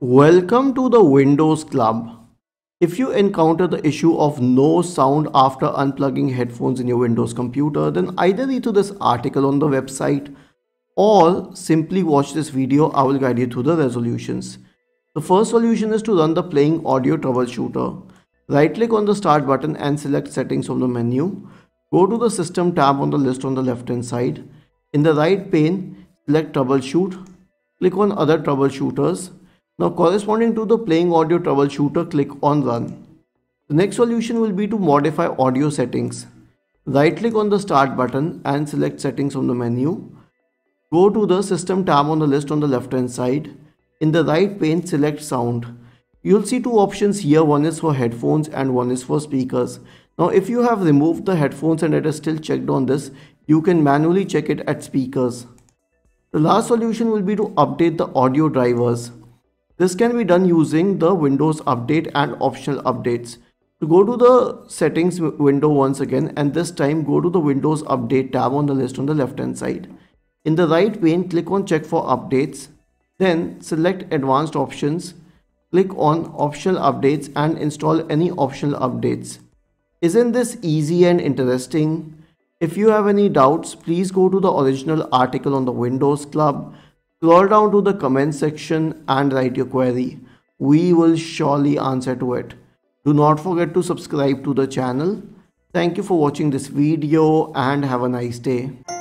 Welcome to the Windows Club. If you encounter the issue of no sound after unplugging headphones in your Windows computer, then either read to this article on the website or simply watch this video. I will guide you through the resolutions. The first solution is to run the playing audio troubleshooter. Right click on the start button and select settings from the menu. Go to the system tab on the list on the left hand side. In the right pane, select troubleshoot. Click on other troubleshooters. Now corresponding to the playing audio troubleshooter, click on run. The next solution will be to modify audio settings. Right click on the start button and select settings from the menu. Go to the system tab on the list on the left hand side. In the right pane, select sound. You'll see two options here, one is for headphones and one is for speakers. Now if you have removed the headphones and it is still checked on this, you can manually check it at speakers. The last solution will be to update the audio drivers. This can be done using the Windows Update and optional updates. To go to the settings window once again, and this time go to the Windows Update tab on the list on the left hand side. In the right pane, click on check for updates. Then select advanced options. Click on optional updates and install any optional updates. Isn't this easy and interesting? If you have any doubts, please go to the original article on the Windows Club. Scroll down to the comment section and write your query. We will surely answer to it. Do not forget to subscribe to the channel. Thank you for watching this video and have a nice day.